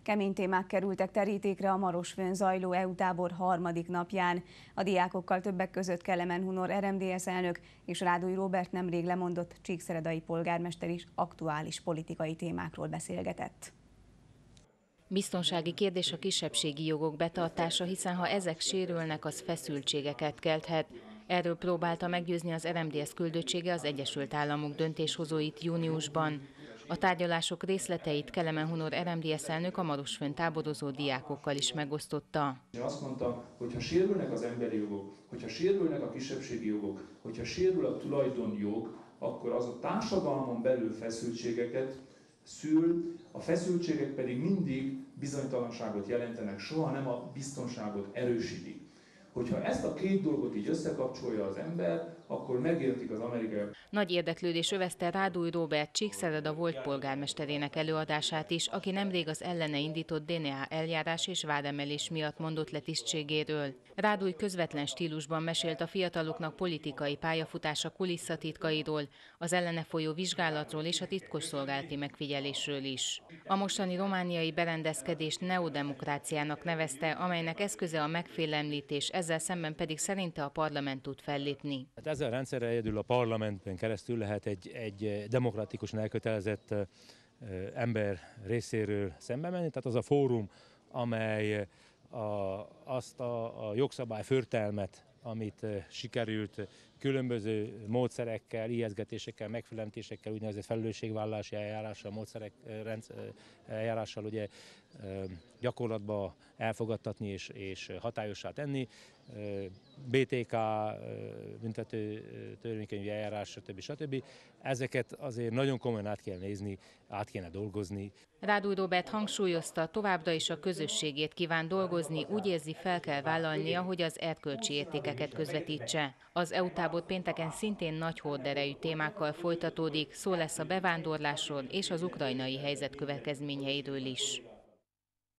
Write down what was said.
Kemény témák kerültek terítékre a Marosfőn zajló EU tábor harmadik napján. A diákokkal többek között Kelemen Hunor RMDSZ elnök és Ráduy Róbert nemrég lemondott csíkszeredai polgármester is aktuális politikai témákról beszélgetett. Biztonsági kérdés a kisebbségi jogok betartása, hiszen ha ezek sérülnek, az feszültségeket kelthet. Erről próbálta meggyőzni az RMDSZ küldöttsége az Egyesült Államok döntéshozóit júniusban. A tárgyalások részleteit Kelemen Hunor RMDSZ elnök a Marosfőn táborozó diákokkal is megosztotta. Azt mondtam, hogy ha sérülnek az emberi jogok, hogyha sérülnek a kisebbségi jogok, hogyha sérül a tulajdonjog, akkor az a társadalmon belül feszültségeket szül, a feszültségek pedig mindig bizonytalanságot jelentenek, soha nem a biztonságot erősítik. Hogyha ezt a két dolgot így összekapcsolja az ember, akkor megértik az amerikaiak. Nagy érdeklődés övezte Ráduy Róbert Csíkszereda volt polgármesterének előadását is, aki nemrég az ellene indított DNA eljárás és vádemelés miatt mondott le tisztségéről. Ráduy közvetlen stílusban mesélt a fiataloknak politikai pályafutása kulisszatitkairól, az ellene folyó vizsgálatról és a titkosszolgálati megfigyelésről is. A mostani romániai berendezkedést neodemokráciának nevezte, amelynek eszköze a megfélemlítés, ezzel szemben pedig szerinte a parlament tud fellépni. Ezzel a rendszerrel egyedül a parlamentben keresztül lehet egy demokratikusan elkötelezett ember részéről szembe menni, tehát az a fórum, amely azt a jogszabály förtelmet, amit sikerült különböző módszerekkel, ijesztgetésekkel, megfélemlítésekkel, úgynevezett felelősségvállalási eljárással, eljárással ugye gyakorlatba elfogadtatni és hatályossá tenni. BTK, büntető törvénykönyvi eljárás, stb. Ezeket azért nagyon komolyan át kell nézni, át kéne dolgozni. Ráduy Róbert hangsúlyozta, továbbra is a közösségét kíván dolgozni, úgy érzi, fel kell vállalnia, hogy az erkölcsi értékeket közvetítse. Az EU tábor pénteken szintén nagy horderejű témákkal folytatódik, szó lesz a bevándorlásról és az ukrajnai helyzet következményeiről is.